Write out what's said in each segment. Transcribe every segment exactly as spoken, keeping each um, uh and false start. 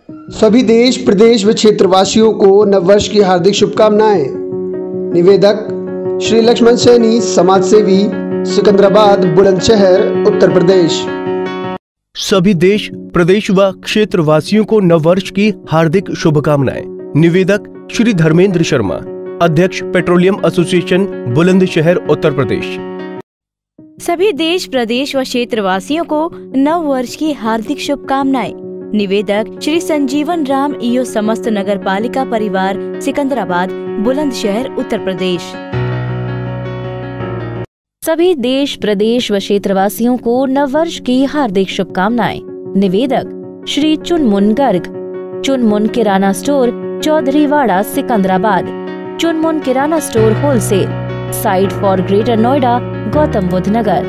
सभी देश प्रदेश व क्षेत्रवासियों को नववर्ष की हार्दिक शुभकामनाएं। निवेदक श्री लक्ष्मण सैनी, समाज सेवी, सिकंदराबाद, बुलंदशहर, उत्तर प्रदेश। सभी देश प्रदेश व क्षेत्रवासियों को नववर्ष की हार्दिक शुभकामनाएं। निवेदक श्री धर्मेंद्र शर्मा, अध्यक्ष पेट्रोलियम एसोसिएशन, बुलंदशहर, उत्तर प्रदेश। सभी देश प्रदेश व क्षेत्रवासियों को नव वर्ष की हार्दिक शुभकामनाएं। निवेदक श्री संजीवन राम, ईओ, समस्त नगर पालिका परिवार, सिकंदराबाद, बुलंदशहर, उत्तर प्रदेश। सभी देश प्रदेश व क्षेत्रवासियों को नव वर्ष की हार्दिक शुभकामनाएं। निवेदक श्री चुनमुन गर्ग, चुनमुन kirana store, Chaudhariwada, Sikandrabad. Chunmun kirana store wholesale, site for Greater Noida, Gautam Buddh Nagar.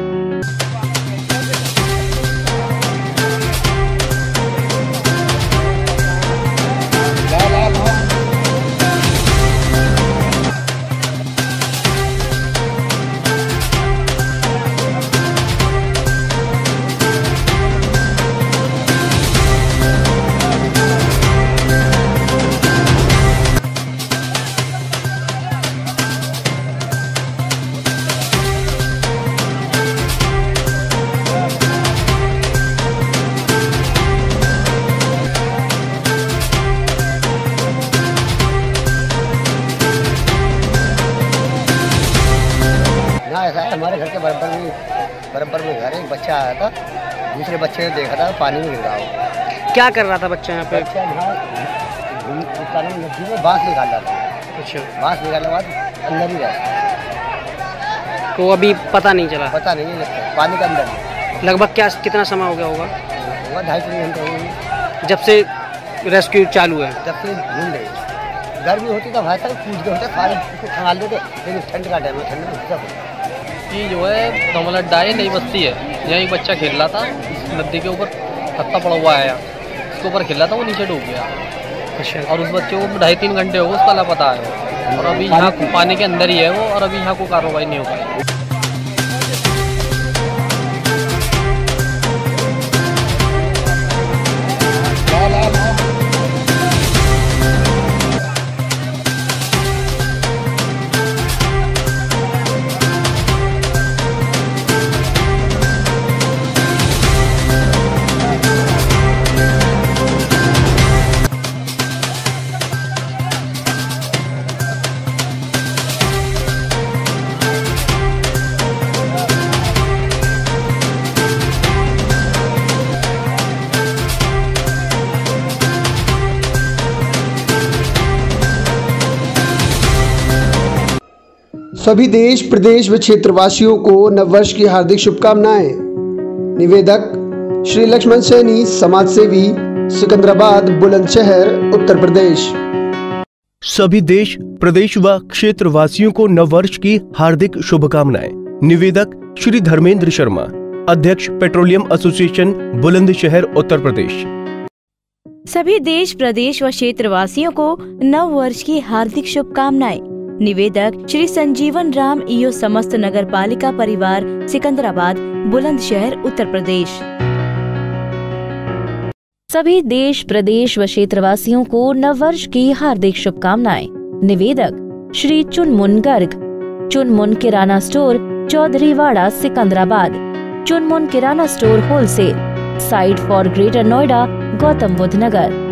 ऐसा है, हमारे घर के बराबर में बराबर में घर है। एक बच्चा आया था, दूसरे बच्चे ने देखा था पानी में गिर रहा हो। क्या कर रहा था बच्चा यहाँ पे? बच्चा नदी में बांस निकाल रहा था। अच्छा, बांस निकालने के बाद अंदर ही रहा, तो अभी पता नहीं चला? पता नहीं है, पानी के अंदर। लगभग क्या कितना समय हो गया होगा? होगा ढाई तीन घंटे हो गए जब से रेस्क्यू चालू है। जब से ढूंढ रहे। गर्मी होती तो भाई साहब कूद के होते, सारे संभाल देते, लेकिन ठंड का टाइम है, ठंड में सब ये जो है कमल अड्डा है, नई बस्ती है। यहाँ एक बच्चा खेल रहा था, नदी के ऊपर हत्ता पड़ा हुआ आया, उसके ऊपर खेल रहा था, वो नीचे डूब गया। अच्छा। और उस बच्चे को ढाई तीन घंटे हो गए, उसका लापता है, और अभी यहाँ पानी के अंदर ही है वो, और अभी यहाँ कोई कार्रवाई नहीं हो पाई। सभी देश प्रदेश व क्षेत्रवासियों को नववर्ष की हार्दिक शुभकामनाएं। निवेदक श्री लक्ष्मण सैनी, समाज सेवी, सिकंदराबाद, बुलंदशहर, उत्तर प्रदेश। सभी देश प्रदेश व क्षेत्रवासियों को नववर्ष की हार्दिक शुभकामनाएं। निवेदक श्री धर्मेंद्र शर्मा, अध्यक्ष पेट्रोलियम एसोसिएशन, बुलंदशहर, उत्तर प्रदेश। सभी देश प्रदेश व क्षेत्रवासियों को नव वर्ष की हार्दिक शुभकामनाएं। निवेदक श्री संजीवन राम, ईओ, समस्त नगर पालिका परिवार, सिकंदराबाद, बुलंदशहर, उत्तर प्रदेश। सभी देश प्रदेश व क्षेत्रवासियों को नववर्ष की हार्दिक शुभकामनाएं। निवेदक श्री चुनमुन गर्ग, चुनमुन kirana store, Chaudhariwada, Sikandrabad. Chunmun kirana store wholesale, site for Greater Noida, Gautam Buddh Nagar.